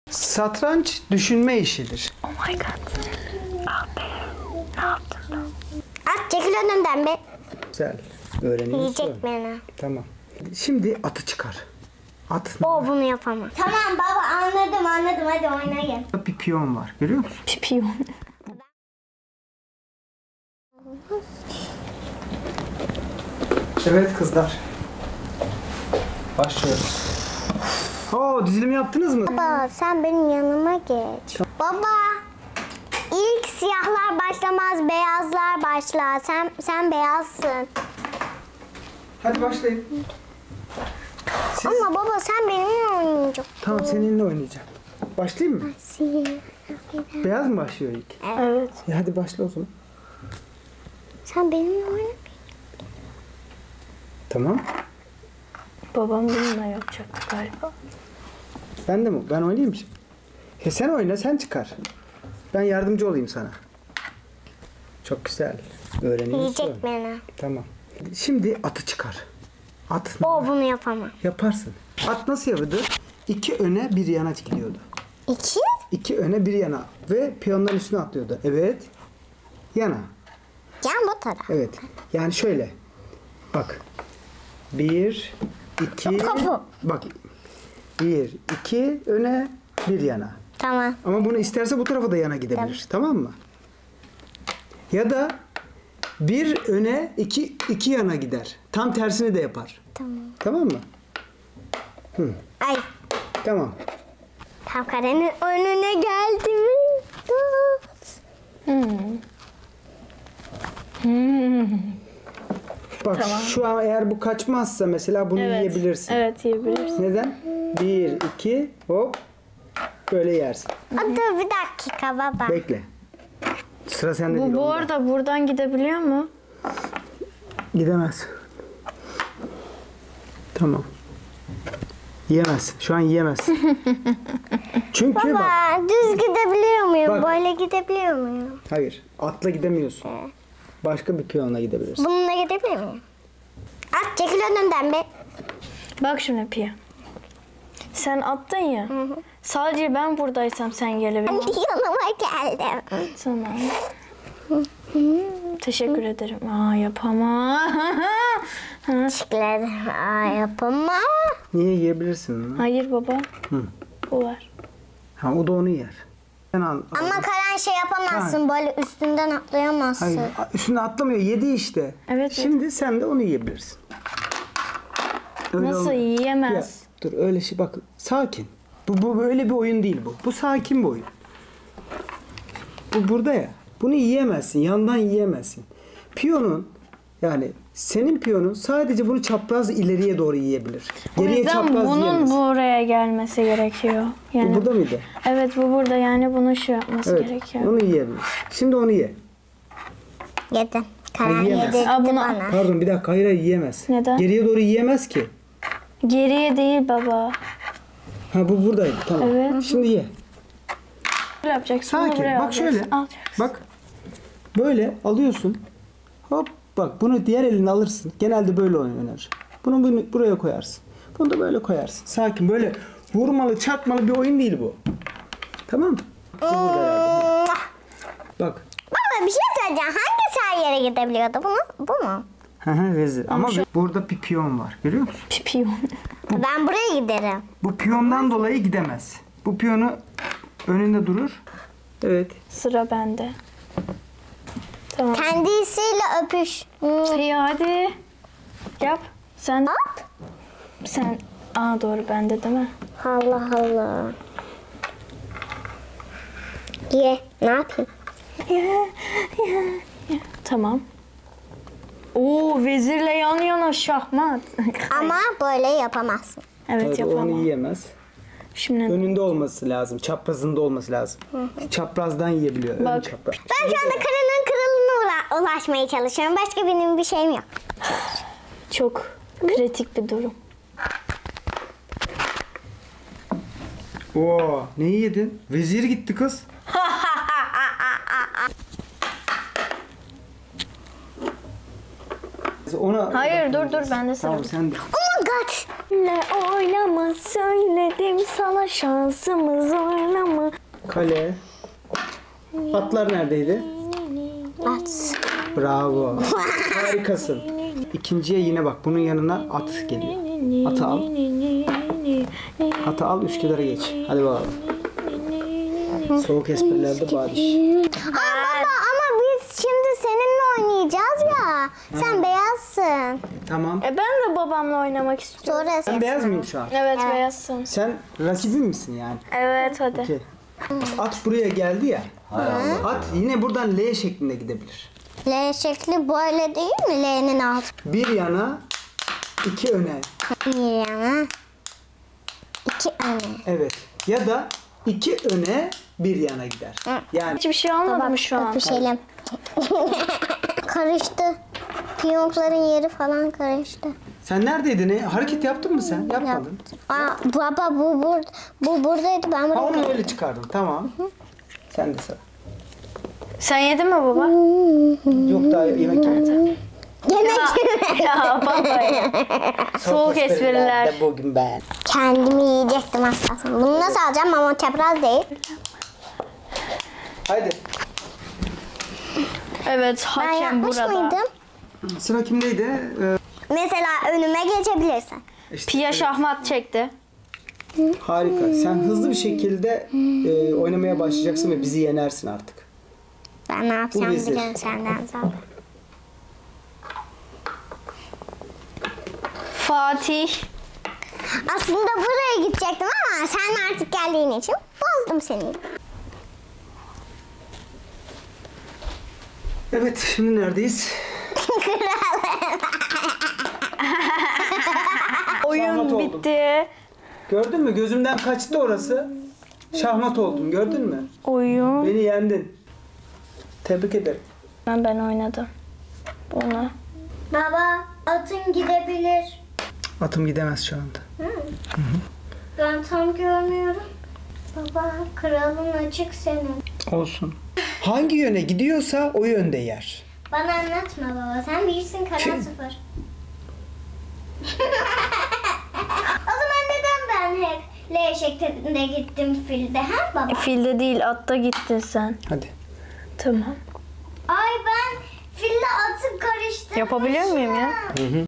Satranç düşünme işidir. Oh my god. Ah be. Ne yaptın? At çekil önümden be. Güzel. Öğreniyorsun. Yiyecek beni. Tamam. Şimdi atı çıkar. At. O bunu yapamaz. Tamam baba anladım hadi oynayın. Bir piyon var. Görüyor musun? Pipiyon. Evet kızlar. Başlıyoruz. Oo, dizilim yaptınız mı? Baba sen benim yanıma geç. Baba ilk siyahlar başlamaz beyazlar başlar. Sen beyazsın. Hadi başlayın. Siz... Ama baba sen benimle oynayacaksın. Tamam, seninle oynayacağım. Başlayayım mı? Beyaz mı başlıyor ilk? Evet. Hadi başla o zaman. Sen benimle oyna. Tamam. Babam bununla yapacaktı galiba. Ben de mi? Ben oynayayım şimdi. Sen oyna, sen çıkar. Ben yardımcı olayım sana. Çok güzel. Öğreniyorsun. Yiyecek beni. Tamam. Şimdi atı çıkar. At. O bunu yapamaz. Yaparsın. At nasıl yapıyordu? 2 öne bir yana gidiyordu. 2? 2 öne bir yana. Ve piyonların üstüne atlıyordu. Evet. Yana. Yan bu taraf. Evet. Yani şöyle. Bak. 1, 2. Kapı. Bak. 1, 2 öne bir yana. Tamam. Ama bunu isterse bu tarafa da yana gidebilir. Tamam mı? Ya da bir öne iki yana gider. Tam tersini de yapar. Tamam. Tamam mı? Hı. Ay. Tamam. Tam karenin önüne geldi mi? Bak Tamam. şu an eğer bu kaçmazsa mesela bunu yiyebilirsin. Evet yiyebilirsin. Neden? 1, 2 hop. Böyle yersin. Dur bir dakika baba. Bekle. Sıra sende değil. Bu onda. arada buradan gidebiliyor mu? Gidemez. Tamam. Yiyemez. Şu an yiyemez. Çünkü bak. Baba düz gidebiliyor muyum? Bak. Böyle gidebiliyor muyum? Hayır. Atla gidemiyorsun. Başka bir piyonla gidebilirsin. Bununla gidebiliyor muyum? At çekil önümden be. Bak şimdi Pia. Sen attın ya. Sadece ben buradaysam sen gelebilirsin. Yanıma geldim. Tamam. Teşekkür ederim. Aa yapamam. Çıkledim. Yapamam. Niye yiyebilirsin? Hayır baba. Hı. Bu var. Ha, o da onu yer. Sen al. Ama Karan şey yapamazsın. Böyle üstünden atlayamazsın. Hayır. Üstüne atlamıyor. Yedi işte. Evet, Şimdi sen de onu yiyebilirsin. Öyle Nasıl olmuyor. yiyemez? Ya, dur öyle şey bak. Sakin. Bu böyle bir oyun değil bu. Bu sakin bir oyun. Bu burada ya. Bunu yiyemezsin. Yandan yiyemezsin. Piyonun yani senin piyonun sadece bunu çapraz ileriye doğru yiyebilir. O Geriye yüzden çapraz bunun yiyemez. buraya gelmesi gerekiyor. Bu Yani burada mıydı? evet bu burada yani bunun şey yapması Evet. gerekiyor. Onu yiyebilir. Şimdi onu ye. Yedim. Karan yiyemez. yedirtti Aa, bunu- bana. Pardon bir dakika. Hayır yiyemez. Neden? Geriye doğru yiyemez ki. Geriye değil baba. Ha bu buradaydı. Tamam. Evet. Şimdi ye. Böyle yapacaksın. bunu Sakin. buraya Bak alacaksın, şöyle. alacaksın. Bak. Böyle alıyorsun. Hop bak bunu diğer eline alırsın. Genelde böyle oynanır. Bunu buraya koyarsın. Bunu da böyle koyarsın. Sakin böyle vurmalı çarpmalı bir oyun değil bu. Tamam mı? Bu burada yani. Bak. Baba bir şey söyleyeceğim. Hangisi her yere gidebiliyordu? Bu mu? Hı hı vezir. Ama burada bir piyon var. Görüyor musun? Pipiyon. Ben buraya giderim. Bu piyondan dolayı gidemez. Bu piyonu önünde durur. Evet. Sıra bende. Tamam. Kendisiyle öpüş. İyi hadi. Yap. Sen. Hop. Sen. Aa doğru bende değil mi? Allah Allah. Ye. Ne yapayım? Tamam. Oo vezirle yan yana şahmat. Ama böyle yapamazsın. Evet Hayır, yapamam. onu yiyemez. Şimdi Önünde olması lazım. Çaprazında olması lazım. Çaprazdan yiyebiliyor. Ön Bak. çapraz. Ben şu anda Karan'ın kralına ulaşmaya çalışıyorum. Başka benim bir şeyim yok. çok kritik bir durum. Oo, ne yedin? Vezir gitti kız. Ona Hayır dur ben de sıra. Tamam sen de. Oh my kaç. Ne oynama söyledim sana, şansımız oynama. Kale. Atlar neredeydi? At. Bravo. Harikasın. İkinciye yine bak. Bunun yanına at geliyor. Atı al. Atı al, üç geç. Hadi bakalım. Soğuk esprilerde badiş. Baba ama biz şimdi seninle oynayacağız ya. Sen beyazsın. Tamam. Ben de babamla oynamak istiyorum. Sonra Ben beyaz mıyım şu an? Evet, beyazsın. Sen rakibim misin yani? Evet, hadi. Okey. At buraya geldi ya. At yine buradan L şeklinde gidebilir. L şekli böyle değil mi? L'nin altı. Bir yana, iki öne. Bir yana. İki öne. Evet. Ya da iki öne, bir yana gider. Yani Hiçbir şey olmadı mı şu an? Öpüşelim. Karıştı. Piyonkların yeri falan karıştı. sen neredeydin? Hareket yaptın mı sen? Yapmadın. Aa, baba bu buradaydı, ben Ha burada. onu öyle çıkardın. Tamam. Sen de sıra. Sen yedin mi baba? Yok daha yemek yemedim. Ya baba ya. Soğuk espriler. De bugün ben. Kendimi yiyecektim aslında. Bunu nasıl alacağım ama çapraz değil. Haydi. Evet, Ben hakem yapmış burada. mıydım? Sıra kimdeydi? Mesela önüme geçebilirsin. İşte, Pia şahmat çekti. harika. Sen hızlı bir şekilde oynamaya başlayacaksın ve bizi yenersin artık. Ben ne yapacağım Bu vezir. biliyorum senden zaten. Fatih. Aslında buraya gidecektim ama sen artık geldiğin için bozdum seni. Evet, şimdi neredeyiz? Şahmat Oyun oldum. bitti. Gördün mü? Gözümden kaçtı orası. Şahmat oldum. Gördün mü? Oyun. Beni yendin. Tebrik ederim. Ben oynadım. Bunu. Baba atın gidebilir. Atım gidemez şu anda. Ben tam görmüyorum. Baba kralın açık senin. Olsun. Hangi yöne gidiyorsa o yönde yer. Bana anlatma baba. Sen bilirsin karan sıfır. O zaman neden ben hep L şeklinde gittim filde ha baba? Filde değil, atta gittin sen. Hadi. Tamam. Ay ben fille atı karıştırmışım. Yapabiliyor muyum ya?